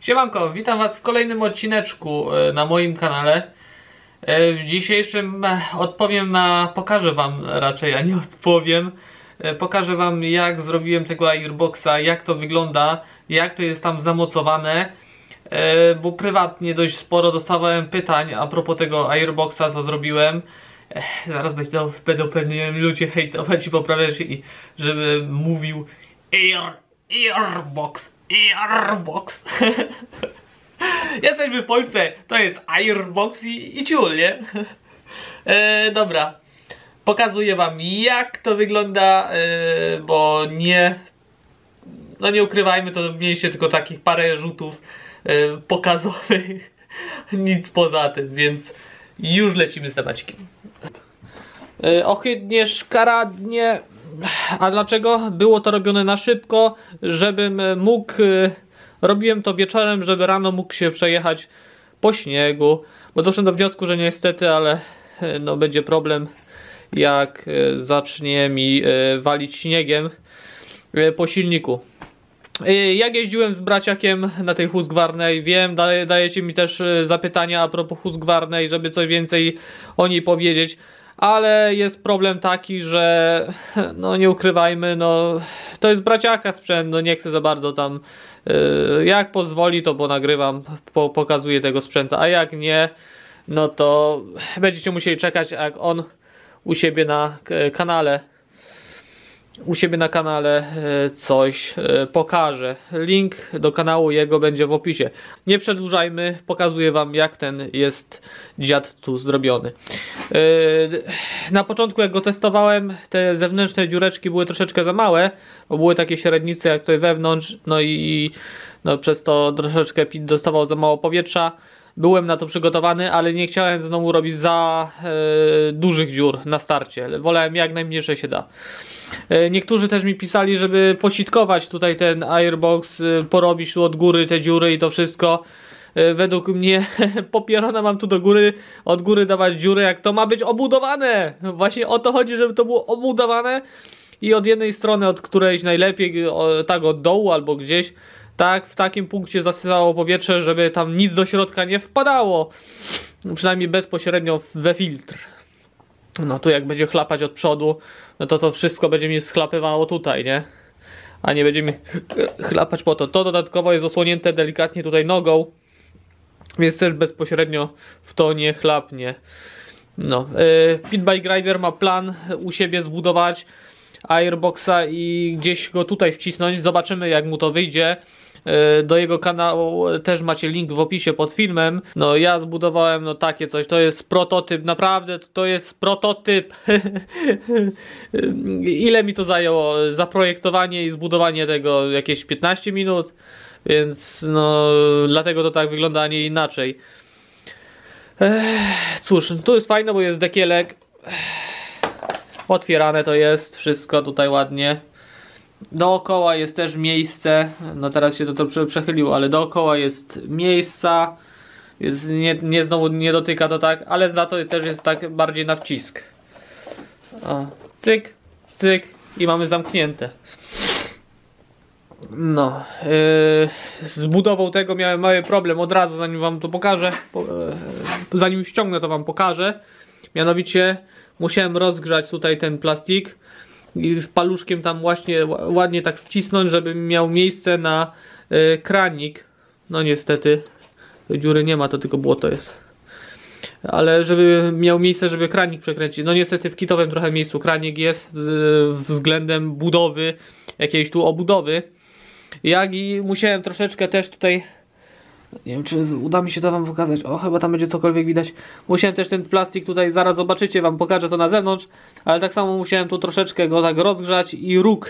Siemanko, witam was w kolejnym odcineczku na moim kanale. W dzisiejszym pokażę wam raczej, a nie odpowiem. Pokażę wam, jak zrobiłem tego airboxa, jak to wygląda, jak to jest tam zamocowane. Bo prywatnie dość sporo dostawałem pytań a propos tego airboxa, co zrobiłem. Zaraz będą pewnie ludzie hejtować i poprawiać, i żeby mówił airbox. Jesteśmy w Polsce, to jest airbox i ciul, nie? Dobra, pokazuję wam, jak to wygląda, bo nie ukrywajmy, to mieliście tylko takich parę rzutów pokazowych, nic poza tym, więc już lecimy z temacikiem. Ohydnie, szkaradnie. A dlaczego? Było to robione na szybko, żebym mógł... Robiłem to wieczorem, żeby rano mógł się przejechać po śniegu. Bo doszedłem do wniosku, że niestety, ale no będzie problem, jak zacznie mi walić śniegiem po silniku. Jak jeździłem z braciakiem na tej Husqvarna, wiem, dajecie mi też zapytania a propos Husqvarna, żeby coś więcej o niej powiedzieć. Ale jest problem taki, że no nie ukrywajmy, no to jest braciaka sprzęt, no nie chcę za bardzo tam, jak pozwoli to ponagrywam, pokazuję tego sprzęta, a jak nie, no to będziecie musieli czekać, jak on u siebie na kanale coś pokaże. Link do kanału jego będzie w opisie. Nie przedłużajmy, pokazuję wam, jak ten jest dziad tu zrobiony. Na początku, jak go testowałem, te zewnętrzne dziureczki były troszeczkę za małe, bo były takie średnice jak tutaj wewnątrz, no i przez to troszeczkę PIT dostawał za mało powietrza. Byłem na to przygotowany, ale nie chciałem znowu robić za dużych dziur na starcie. Wolałem jak najmniejsze się da. Niektórzy też mi pisali, żeby positkować tutaj ten airbox, porobić tu od góry te dziury i to wszystko. Według mnie popierona mam tu od góry dawać dziury, jak to ma być obudowane. Właśnie o to chodzi, żeby to było obudowane i od jednej strony, od którejś najlepiej, tak od dołu albo gdzieś, tak w takim punkcie zasysało powietrze, żeby tam nic do środka nie wpadało. Przynajmniej bezpośrednio we filtr. No tu jak będzie chlapać od przodu, no to wszystko będzie mi schlapywało tutaj, nie? A nie będzie mi chlapać po to. To dodatkowo jest osłonięte delikatnie tutaj nogą, więc też bezpośrednio w to nie chlapnie. No, Pit Bike Rider ma plan u siebie zbudować airboxa i gdzieś go tutaj wcisnąć. Zobaczymy, jak mu to wyjdzie. Do jego kanału też macie link w opisie pod filmem. No ja zbudowałem no takie coś, to jest prototyp, naprawdę to jest prototyp. Ile mi to zajęło zaprojektowanie i zbudowanie tego? Jakieś 15 minut, więc no dlatego to tak wygląda, a nie inaczej. Cóż, tu jest fajne, bo jest dekielek. Otwierane to jest wszystko tutaj ładnie. Dookoła jest też miejsce, no teraz się to przechyliło, ale dookoła jest miejsca, więc znowu nie dotyka to tak, ale za to też jest tak bardziej na wcisk. O, cyk, cyk i mamy zamknięte. No, z budową tego miałem mały problem od razu, zanim wam to pokażę, zanim ściągnę to wam pokażę. Mianowicie musiałem rozgrzać tutaj ten plastik i paluszkiem tam właśnie ładnie tak wcisnąć, żeby miał miejsce na kranik. No niestety dziury nie ma, to tylko błoto jest. Ale żeby miał miejsce, żeby kranik przekręcić. No niestety w kitowym trochę miejscu kranik jest względem budowy, jakiejś tu obudowy. Jak i musiałem troszeczkę też tutaj, nie wiem czy uda mi się to wam pokazać, o chyba tam będzie cokolwiek widać. Musiałem też ten plastik tutaj, zaraz zobaczycie, wam pokażę to na zewnątrz, ale tak samo musiałem tu troszeczkę go tak rozgrzać i róg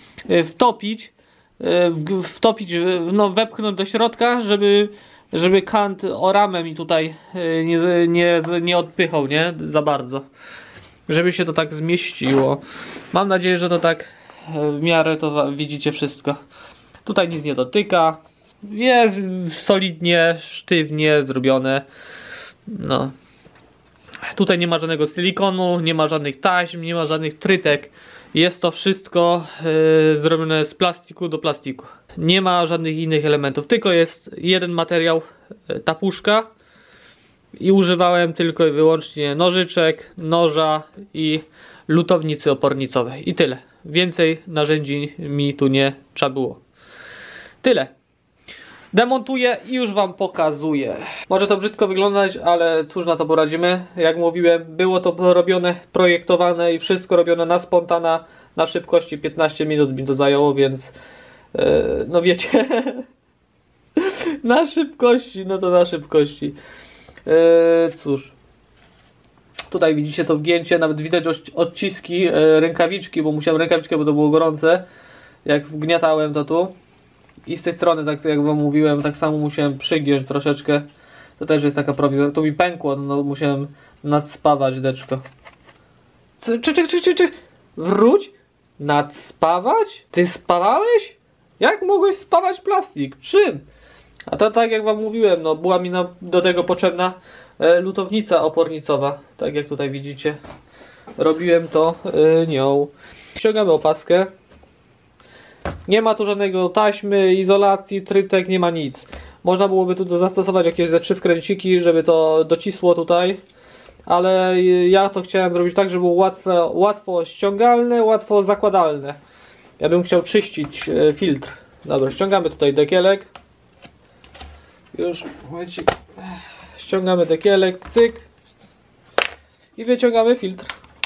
no wepchnąć do środka, żeby kant o ramę mi tutaj nie odpychał, nie? Za bardzo. Żeby się to tak zmieściło. Mam nadzieję, że to tak w miarę to widzicie wszystko. Tutaj nic nie dotyka. Jest solidnie, sztywnie zrobione. No. Tutaj nie ma żadnego silikonu, nie ma żadnych taśm, nie ma żadnych trytek. Jest to wszystko zrobione z plastiku do plastiku. Nie ma żadnych innych elementów, tylko jest jeden materiał, ta puszka. I używałem tylko i wyłącznie nożyczek, noża i lutownicy opornicowej. I tyle. Więcej narzędzi mi tu nie trzeba było. Tyle. Demontuję i już wam pokazuję. Może to brzydko wyglądać, ale cóż na to poradzimy. Jak mówiłem, było to robione, projektowane i wszystko robione na spontana, na szybkości. 15 minut mi to zajęło, więc no wiecie. Na szybkości, no to na szybkości. Cóż. Tutaj widzicie to wgięcie, nawet widać odciski rękawiczki, bo musiałem rękawiczkę, bo to było gorące. Jak wgniatałem to tu. I z tej strony, tak jak wam mówiłem, tak samo musiałem przygiąć troszeczkę. To też jest taka prowizja. To mi pękło, no musiałem nadspawać deczko. Czy. Wróć? Nadspawać? Ty spawałeś? Jak mogłeś spawać plastik? Czym? A to tak jak wam mówiłem, no była mi do tego potrzebna lutownica opornicowa. Tak jak tutaj widzicie. Robiłem to nią. Ściągamy opaskę. Nie ma tu żadnego taśmy, izolacji, trytek, nie ma nic. Można byłoby tu zastosować jakieś ze 3 wkręciki, żeby to docisło tutaj. Ale ja to chciałem zrobić tak, żeby było łatwo ściągalne, łatwo zakładalne. Ja bym chciał czyścić filtr. Dobra, ściągamy tutaj dekielek. Już, momencik. Ściągamy dekielek, cyk. I wyciągamy filtr.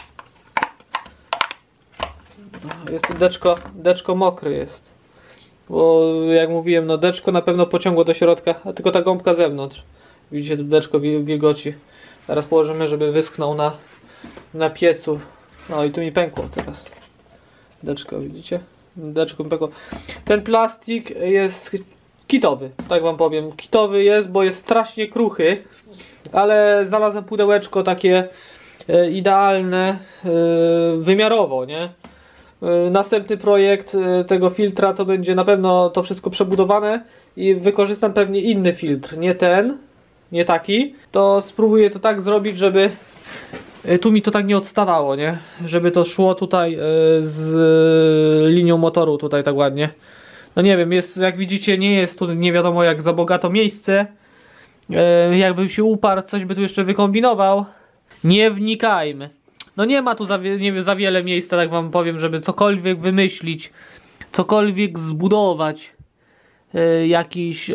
Jest deczko mokry jest. Bo jak mówiłem, no deczko na pewno pociągło do środka, a tylko ta gąbka z zewnątrz. Widzicie, tu deczko wilgoci. Teraz położymy, żeby wyschnął na piecu. No i tu mi pękło teraz. Deczko, widzicie? Deczko mi pękło. Ten plastik jest kitowy, tak wam powiem. Kitowy jest, bo jest strasznie kruchy. Ale znalazłem pudełeczko takie idealne, wymiarowo, nie? Następny projekt tego filtra to będzie na pewno to wszystko przebudowane i wykorzystam pewnie inny filtr, nie ten, nie taki. To spróbuję to tak zrobić, żeby tu mi to tak nie odstawało, nie? Żeby to szło tutaj z linią motoru tutaj tak ładnie. No nie wiem, jest, jak widzicie, nie jest tu nie wiadomo jak za bogato miejsce. Jakbym się uparł, coś by tu jeszcze wykombinował. Nie wnikajmy. No nie ma tu za wiele miejsca, tak wam powiem, żeby cokolwiek wymyślić, cokolwiek zbudować. Jakiś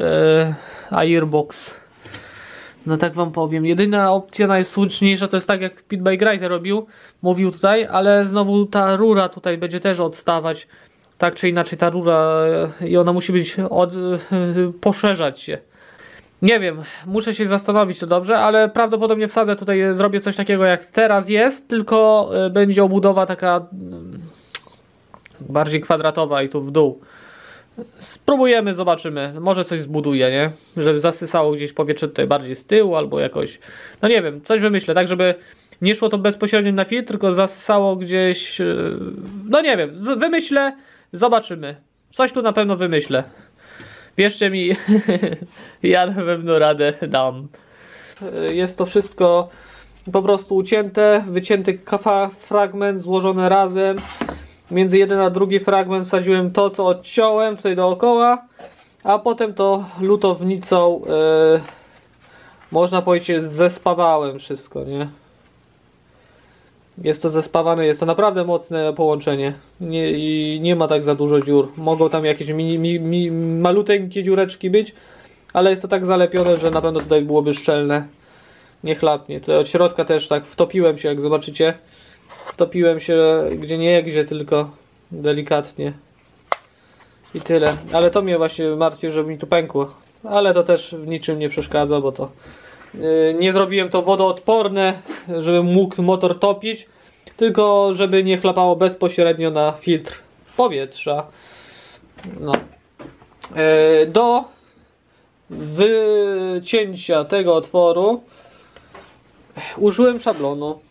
airbox. No tak wam powiem. Jedyna opcja najsłuszniejsza to jest tak jak Pit Bike Rider mówił tutaj, ale znowu ta rura tutaj będzie też odstawać. Tak czy inaczej ta rura i ona musi być poszerzać się. Nie wiem, muszę się zastanowić to dobrze, ale prawdopodobnie wsadzę tutaj, zrobię coś takiego jak teraz jest, tylko będzie obudowa taka bardziej kwadratowa i tu w dół. Spróbujemy, zobaczymy, może coś zbuduję, nie? Żeby zasysało gdzieś powietrze tutaj bardziej z tyłu albo jakoś, no nie wiem, coś wymyślę, tak żeby nie szło to bezpośrednio na filtr, tylko zasysało gdzieś, no nie wiem, wymyślę, zobaczymy. Coś tu na pewno wymyślę. Wierzcie mi, ja na pewno radę dam. Jest to wszystko po prostu ucięte, wycięty fragment złożony razem. Między jeden a drugi fragment wsadziłem to, co odciąłem tutaj dookoła, a potem to lutownicą, można powiedzieć, zespawałem wszystko, nie? Jest to zespawane, jest to naprawdę mocne połączenie i nie ma tak za dużo dziur. Mogą tam jakieś maluteńkie dziureczki być, ale jest to tak zalepione, że na pewno tutaj byłoby szczelne. Nie chlapnie. Tutaj od środka też tak wtopiłem się, jak zobaczycie. Wtopiłem się gdzie nie gdzie, tylko delikatnie. I tyle. Ale to mnie właśnie martwi, żeby mi tu pękło. Ale to też w niczym nie przeszkadza, bo to nie zrobiłem to wodoodporne, żeby mógł motor topić, tylko żeby nie chlapało bezpośrednio na filtr powietrza. No. Do wycięcia tego otworu użyłem szablonu.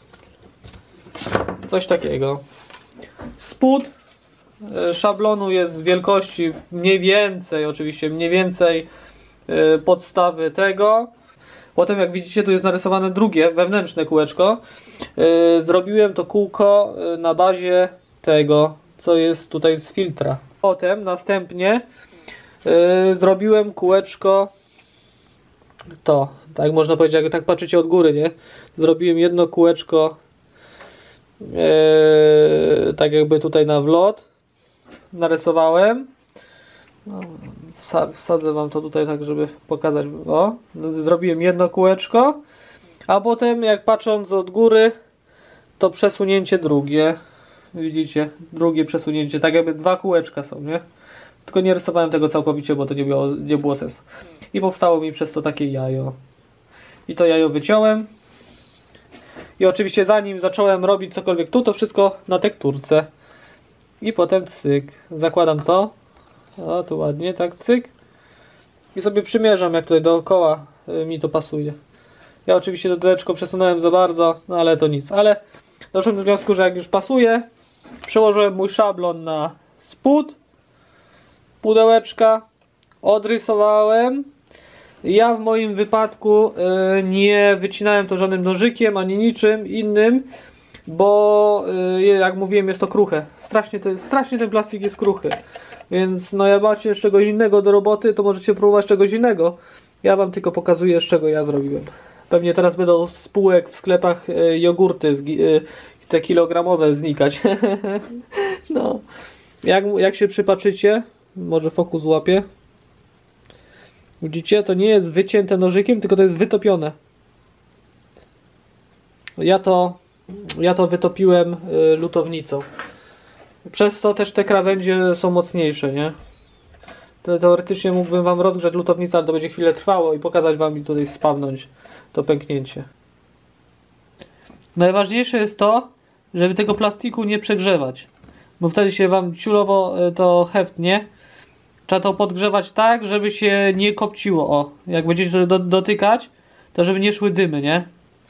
Coś takiego. Spód szablonu jest z wielkości mniej więcej, oczywiście mniej więcej podstawy tego. Potem jak widzicie tu jest narysowane drugie wewnętrzne kółeczko. Zrobiłem to kółko na bazie tego, co jest tutaj z filtra. Potem następnie zrobiłem kółeczko, to, tak można powiedzieć, jak tak patrzycie od góry, nie? Zrobiłem jedno kółeczko tak jakby tutaj na wlot, narysowałem. No, wsadzę wam to tutaj tak, żeby pokazać. O, zrobiłem jedno kółeczko, a potem jak patrząc od góry, to przesunięcie drugie. Widzicie? Drugie przesunięcie, tak jakby dwa kółeczka są, nie? Tylko nie rysowałem tego całkowicie, bo to nie było sensu. I powstało mi przez to takie jajo. I to jajo wyciąłem. I oczywiście zanim zacząłem robić cokolwiek tu, to wszystko na tekturce. I potem cyk. Zakładam to. O, tu ładnie, tak, cyk. I sobie przymierzam, jak tutaj dookoła mi to pasuje. Ja oczywiście to dodatkowo przesunąłem za bardzo, no ale to nic. Ale doszłem do wniosku, że jak już pasuje, przełożyłem mój szablon na spód pudełeczka, odrysowałem. Ja w moim wypadku nie wycinałem to żadnym nożykiem, ani niczym innym, bo jak mówiłem, jest to kruche. Strasznie ten plastik jest kruchy. Więc no jak macie czegoś innego do roboty, to możecie próbować czegoś innego. Ja wam tylko pokazuję, z czego ja zrobiłem. Pewnie teraz będą z półek w sklepach jogurty te kilogramowe znikać. No. Jak się przypatrzycie, może fokus złapie. Widzicie, to nie jest wycięte nożykiem, tylko to jest wytopione. Ja to wytopiłem lutownicą. Przez co też te krawędzie są mocniejsze, nie? Teoretycznie mógłbym wam rozgrzać lutownicę, ale to będzie chwilę trwało i pokazać wam i tutaj spawnąć to pęknięcie. Najważniejsze jest to, żeby tego plastiku nie przegrzewać, bo wtedy się wam ciulowo to heftnie. Trzeba to podgrzewać tak, żeby się nie kopciło. O, jak będziecie dotykać, to żeby nie szły dymy, nie?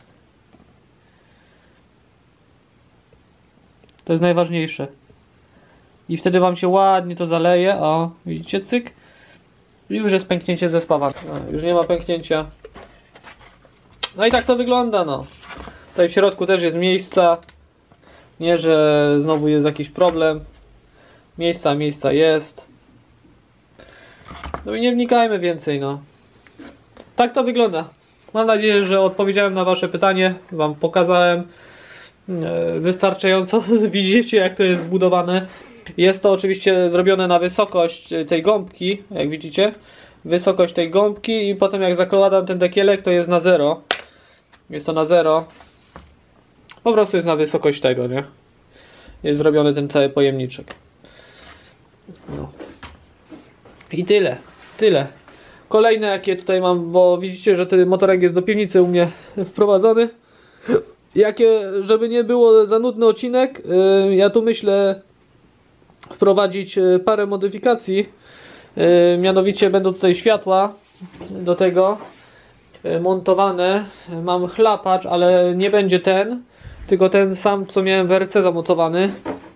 To jest najważniejsze. I wtedy wam się ładnie to zaleje. O, widzicie, cyk. I już jest pęknięcie ze spawarki. Już nie ma pęknięcia. No i tak to wygląda, no. Tutaj w środku też jest miejsca. Nie, że znowu jest jakiś problem. Miejsca jest. No i nie wnikajmy więcej, no. Tak to wygląda. Mam nadzieję, że odpowiedziałem na wasze pytanie. Wam pokazałem wystarczająco. Widzicie, jak to jest zbudowane. Jest to oczywiście zrobione na wysokość tej gąbki, jak widzicie. Wysokość tej gąbki i potem jak zakładam ten dekielek, to jest na 0. Jest to na 0. Po prostu jest na wysokość tego, nie? Jest zrobiony ten cały pojemniczek. No. I tyle. Kolejne jakie tutaj mam, bo widzicie, że ten motorek jest do piwnicy u mnie wprowadzony. Żeby nie było za nudny odcinek, ja tu myślę wprowadzić parę modyfikacji. Mianowicie będą tutaj światła do tego montowane. Mam chlapacz, ale nie będzie ten, tylko ten sam, co miałem w RC zamontowany.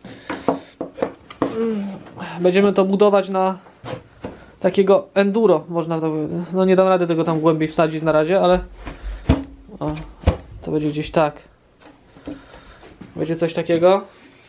Będziemy to budować na takiego enduro, można to, no nie dam rady tego tam głębiej wsadzić na razie, ale o, to będzie gdzieś tak. Będzie coś takiego.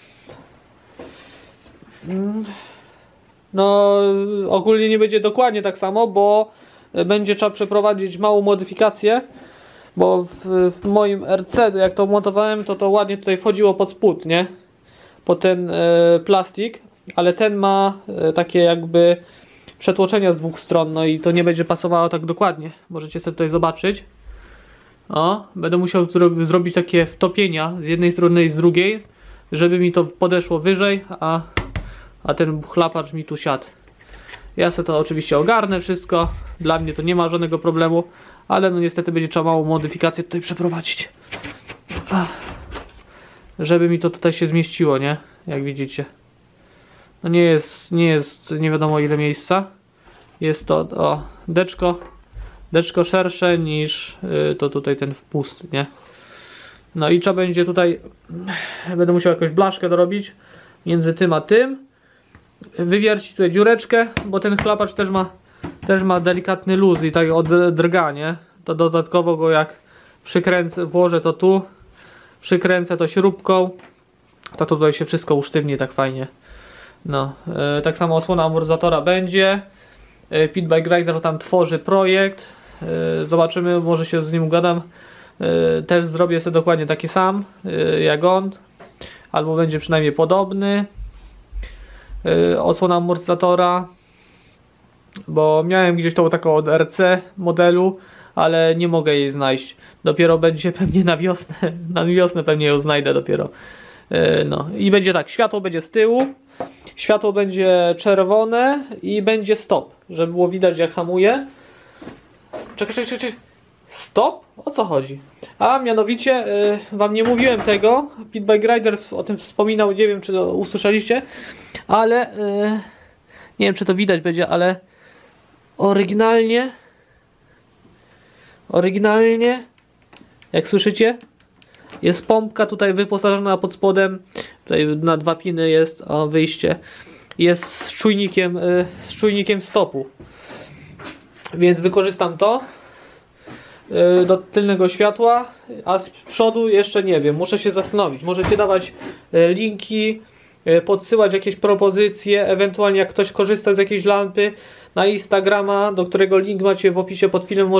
No ogólnie nie będzie dokładnie tak samo, bo będzie trzeba przeprowadzić małą modyfikację, bo w moim RC, jak to montowałem, to ładnie tutaj wchodziło pod spód, nie? Pod ten plastik, ale ten ma takie jakby przetłoczenia z dwóch stron, no i to nie będzie pasowało tak dokładnie. Możecie sobie tutaj zobaczyć. O, będę musiał zrobić takie wtopienia z jednej strony i z drugiej, żeby mi to podeszło wyżej, a ten chlapacz mi tu siadł. Ja sobie to oczywiście ogarnę wszystko. Dla mnie to nie ma żadnego problemu, ale no niestety będzie trzeba małą modyfikację tutaj przeprowadzić. Żeby mi to tutaj się zmieściło, nie? Jak widzicie. No nie jest nie wiadomo ile miejsca. Jest to deczko szersze niż to tutaj ten wpust, nie? No i trzeba będzie tutaj, będę musiał jakąś blaszkę dorobić między tym a tym. Wywiercić tutaj dziureczkę, bo ten chlapacz też ma delikatny luz i tak drga, nie? To dodatkowo go jak włożę to tu, przykręcę to śrubką, to tutaj się wszystko usztywni tak fajnie. No, tak samo osłona amortyzatora będzie. Pit Bike Rider tam tworzy projekt. Zobaczymy, może się z nim ugadam. Też zrobię sobie dokładnie taki sam jak on, albo będzie przynajmniej podobny. Osłona amortyzatora, bo miałem gdzieś tą taką od RC modelu, ale nie mogę jej znaleźć. Dopiero będzie pewnie na wiosnę. Na wiosnę pewnie ją znajdę dopiero. No i będzie tak, światło będzie z tyłu, światło będzie czerwone i będzie stop, żeby było widać jak hamuje. Czekaj. Stop? O co chodzi? A mianowicie, wam nie mówiłem tego, Pit Bike Rider o tym wspominał, nie wiem czy to usłyszeliście, ale nie wiem czy to widać będzie, ale oryginalnie, jak słyszycie, jest pompka tutaj wyposażona pod spodem, tutaj na 2 piny jest wyjście, jest z czujnikiem stopu, więc wykorzystam to do tylnego światła, a z przodu jeszcze nie wiem, muszę się zastanowić. Możecie dawać linki, podsyłać jakieś propozycje, ewentualnie jak ktoś korzysta z jakiejś lampy na Instagrama, do którego link macie w opisie pod filmem,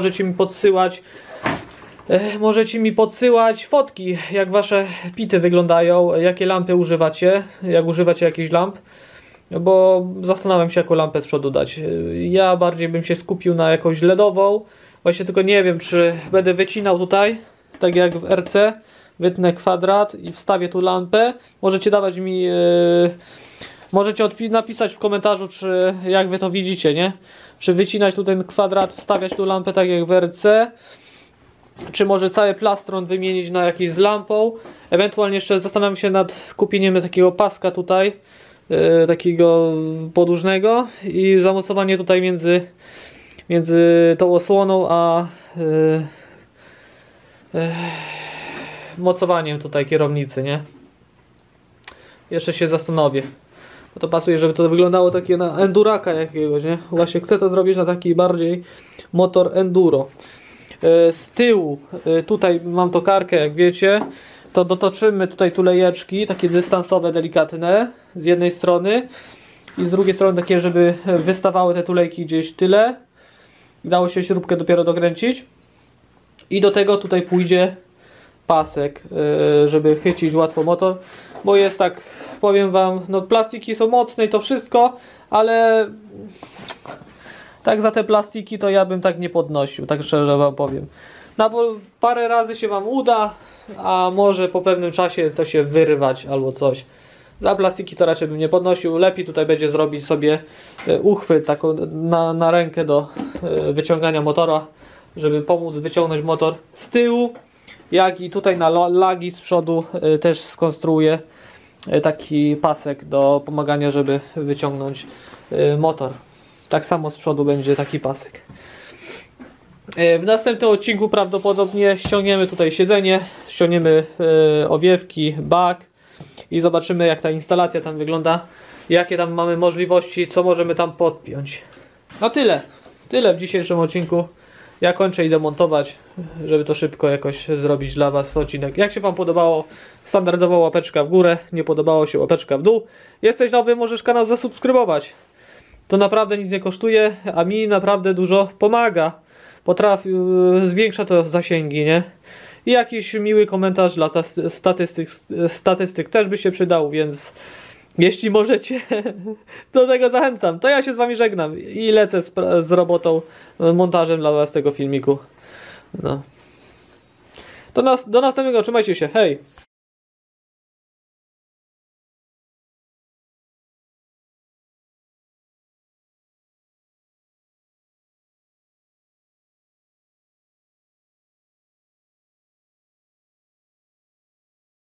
możecie mi podsyłać fotki, jak wasze pity wyglądają, jakie lampy używacie, jak używacie jakichś lamp, bo zastanawiam się jaką lampę z przodu dać. Ja bardziej bym się skupił na jakąś LEDową. Właśnie tylko nie wiem, czy będę wycinał tutaj, tak jak w RC, wytnę kwadrat i wstawię tu lampę. Możecie dawać mi, możecie napisać w komentarzu, czy jak wy to widzicie, nie? Czy wycinać tu ten kwadrat, wstawiać tu lampę tak jak w RC, czy może cały plastron wymienić na jakiś z lampą. Ewentualnie jeszcze zastanawiam się nad kupieniem takiego paska tutaj, takiego podłużnego i zamocowanie tutaj między tą osłoną a mocowaniem tutaj kierownicy, nie? Jeszcze się zastanowię. Bo to pasuje, żeby to wyglądało takie na enduraka jakiegoś, nie? Właśnie chcę to zrobić na taki bardziej motor enduro. Z tyłu, tutaj mam tokarkę, jak wiecie, to dotoczymy tutaj tulejeczki, takie dystansowe, delikatne, z jednej strony i z drugiej strony takie, żeby wystawały te tulejki gdzieś tyle. Dało się śrubkę dopiero dokręcić i do tego tutaj pójdzie pasek, żeby chycić łatwo motor, bo jest tak, powiem wam, no plastiki są mocne i to wszystko, ale tak za te plastiki to ja bym tak nie podnosił, tak szczerze wam powiem. No bo parę razy się wam uda, a może po pewnym czasie to się wyrywać albo coś. Za plastiki to raczej bym nie podnosił. Lepiej tutaj będzie zrobić sobie uchwyt taką na rękę do wyciągania motora, żeby pomóc wyciągnąć motor z tyłu, jak i tutaj na lagi z przodu też skonstruuję taki pasek do pomagania, żeby wyciągnąć motor. Tak samo z przodu będzie taki pasek. W następnym odcinku prawdopodobnie ściągniemy tutaj siedzenie, ściągniemy owiewki, bak i zobaczymy jak ta instalacja tam wygląda, jakie tam mamy możliwości, co możemy tam podpiąć. No tyle w dzisiejszym odcinku. Ja kończę, idę montować, żeby to szybko jakoś zrobić dla was odcinek. Jak się wam podobało, standardowa łapeczka w górę, nie podobało się łapeczka w dół. Jesteś nowy, możesz kanał zasubskrybować. To naprawdę nic nie kosztuje, a mi naprawdę dużo pomaga. Zwiększa to zasięgi, nie? I jakiś miły komentarz dla statystyk też by się przydał, więc jeśli możecie, do tego zachęcam. To ja się z wami żegnam i lecę z robotą, montażem dla was tego filmiku. No. Do następnego, trzymajcie się, hej!